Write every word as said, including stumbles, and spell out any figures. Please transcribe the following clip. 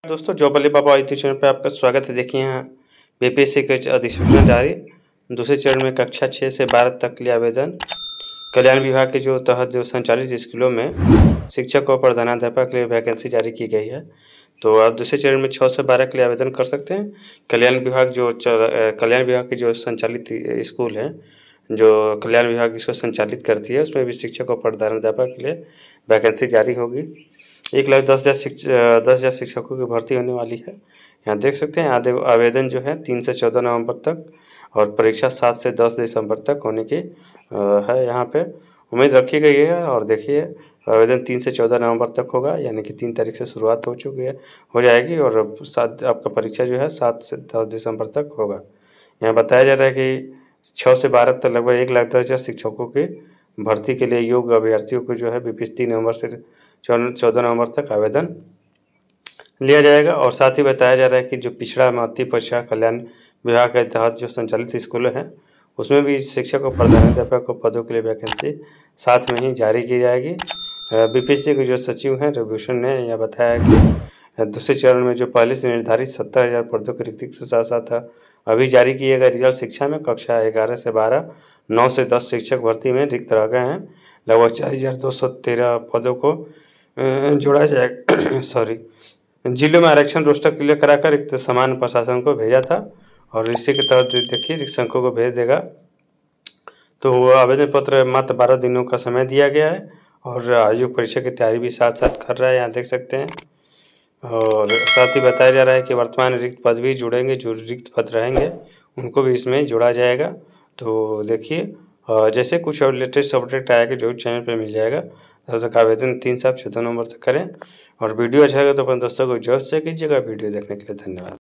दोस्तों जॉब वाले पापा यूट्यूब चैनल पर आपका स्वागत है। देखिए यहाँ बीपीएससी के अधिसूचना जारी। दूसरे चरण में कक्षा छः से बारह तक के लिए आवेदन। कल्याण विभाग के जो तहत जो संचालित स्कूलों में शिक्षक और प्रधानाध्यापक के लिए वैकेंसी जारी की गई है। तो आप दूसरे चरण में छः से बारह के लिए आवेदन कर सकते हैं। कल्याण विभाग जो कल्याण विभाग की जो संचालित स्कूल है, जो कल्याण विभाग इसको संचालित करती है, उसमें भी शिक्षक और प्रधानाध्यापक के लिए वैकेंसी जारी होगी। एक लाख दस हज़ार शिक्षक दस हज़ार शिक्षकों की भर्ती होने वाली है। यहाँ देख सकते हैं आदे आवेदन जो है तीन से चौदह नवंबर तक और परीक्षा सात से दस दिसंबर तक होने की है। यहाँ पे उम्मीद रखी गई है। और देखिए आवेदन तीन से चौदह नवंबर तक होगा, यानी कि तीन तारीख से शुरुआत हो चुकी है हो जाएगी और सात आपका परीक्षा जो है सात से दस दिसंबर तक होगा। यहाँ बताया जा रहा है कि छः से बारह तक लगभग एक लाख दस हज़ार शिक्षकों की भर्ती के लिए योग्य अभ्यर्थियों को जो है बीपीएससी तीन नवंबर से चौदह नवंबर तक आवेदन लिया जाएगा। और साथ ही बताया जा रहा है कि जो पिछड़ा मातृ परीक्षा कल्याण विभाग के तहत जो संचालित स्कूल हैं, उसमें भी शिक्षक और प्रधानाध्यापक को पदों के लिए वैकेंसी साथ में ही जारी की जाएगी। बीपीएससी के जो सचिव हैं रघुभूषण ने यह बताया कि दूसरे चरण में जो पहले से निर्धारित सत्तर हज़ार पदों के रिक्ति के साथ साथ अभी जारी किए गए रिजल्ट शिक्षा में कक्षा ग्यारह से बारह नौ से दस शिक्षक भर्ती में रिक्त रह गए हैं। लगभग चार हज़ार दो सौ तेरह पदों को जोड़ा जाएगा। सॉरी जिलों में आरक्षण रोस्टर क्लियर कराकर एक समान प्रशासन को भेजा था और इसी के तहत देखिए शिक्षकों को भेज देगा। तो आवेदन पत्र मात्र बारह दिनों का समय दिया गया है और आयोग परीक्षा की तैयारी भी साथ साथ कर रहा है, यहाँ देख सकते हैं। और साथ ही बताया जा रहा है कि वर्तमान रिक्त पद भी जुड़ेंगे, जो रिक्त पद रहेंगे उनको भी इसमें जोड़ा जाएगा। तो देखिए जैसे कुछ और लेटेस्ट अपडेट आएगा जो चैनल पर मिल जाएगा। तब तक आवेदन तीन से चौदह नवंबर तक करें और वीडियो अच्छा लगे तो अपने दोस्तों को जरूर शेयर कीजिएगा। वीडियो देखने के लिए धन्यवाद।